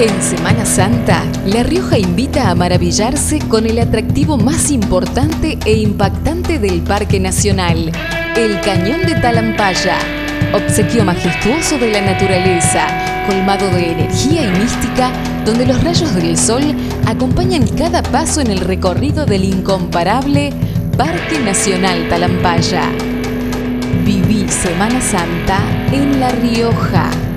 En Semana Santa, La Rioja invita a maravillarse con el atractivo más importante e impactante del Parque Nacional, el Cañón de Talampaya. Obsequio majestuoso de la naturaleza, colmado de energía y mística, donde los rayos del sol acompañan cada paso en el recorrido del incomparable Parque Nacional Talampaya. Viví Semana Santa en La Rioja.